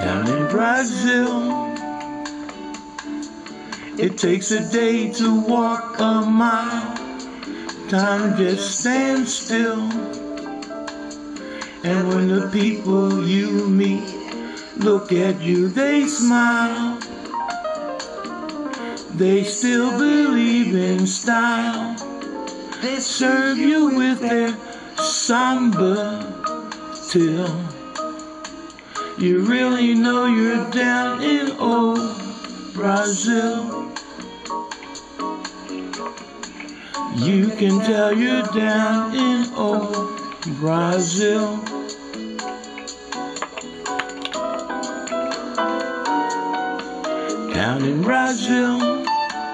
Down in Brazil, it takes a day to walk a mile. Time just stands still. And when the people you meet look at you, they smile. They still believe in style. They serve you with their samba till you really know you're down in old Brazil. You can tell you're down in old Brazil. Down in Brazil,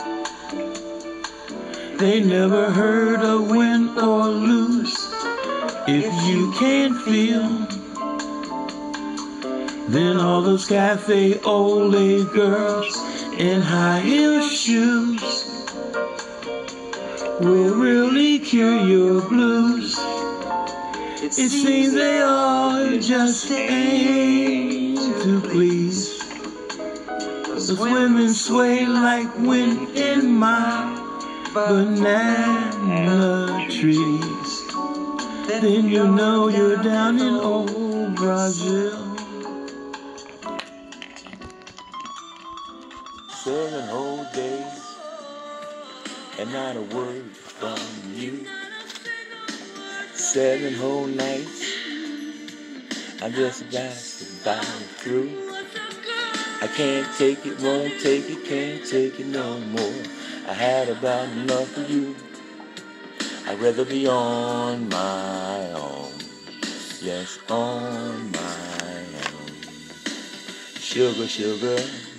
they never heard of win or lose. If you can't feel, then all those cafe ole girls in high heel shoes will really cure your blues. It seems they all just aim to please. Those women sway like wind in my banana trees. Then you know you're down in old Brazil. 7 whole days and not a word from you. 7 whole nights, I'm just about through. I can't take it, won't take it, can't take it no more. I had about enough of you. I'd rather be on my own. Yes, on my own. Sugar, sugar,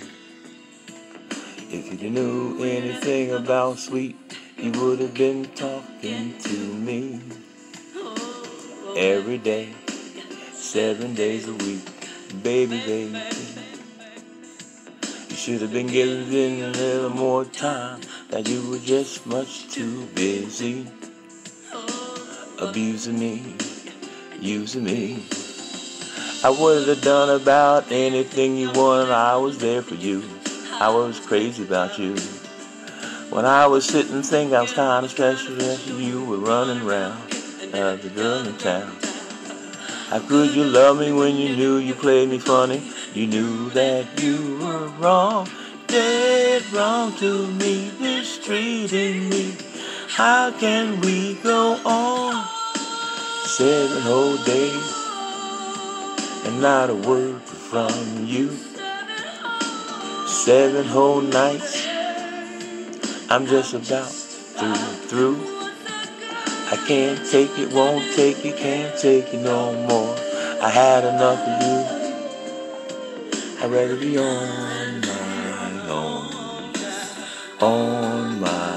if you knew anything about sweet, you would have been talking to me every day, 7 days a week. Baby, baby, you should have been given a little more time, that you were just much too busy abusing me, using me. I would have done about anything you wanted. I was there for you. I was crazy about you. When I was sitting thinking I was kind of special, you were running around the girl in town. How could you love me when you knew you played me funny? You knew that you were wrong, dead wrong to me, mistreating me. How can we go on? 7 whole days and not a word from you. 7 whole nights, I'm just about through. I can't take it, won't take it, can't take it no more. I had enough of you. I'd rather be on my own, on my